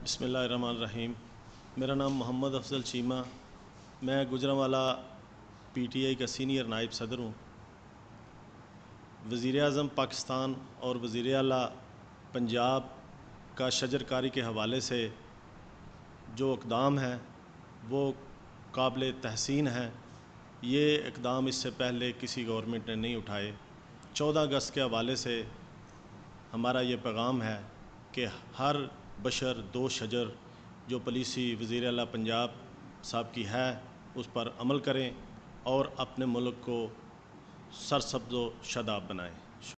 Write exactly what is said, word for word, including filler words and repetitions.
बिस्मिल्लाहिर्रहमानिर्रहीम। मेरा नाम मोहम्मद अफजल चीमा, मैं गुजरांवाला पीटीआई का सीनियर नाइब सदर हूँ। वज़ीर आज़म पाकिस्तान और वज़ीर आला पंजाब का शजरकारी के हवाले से जो इक़दाम है वो काबिल तहसीन है। ये इक़दाम इससे पहले किसी गवर्नमेंट ने नहीं उठाए। चौदह अगस्त के हवाले से हमारा ये पैगाम है कि हर बशर दो शजर जो पॉलिसी वज़ीर आला पंजाब साहब की है उस पर अमल करें और अपने मुल्क को सरसब्ज़ व शादाब बनाएं।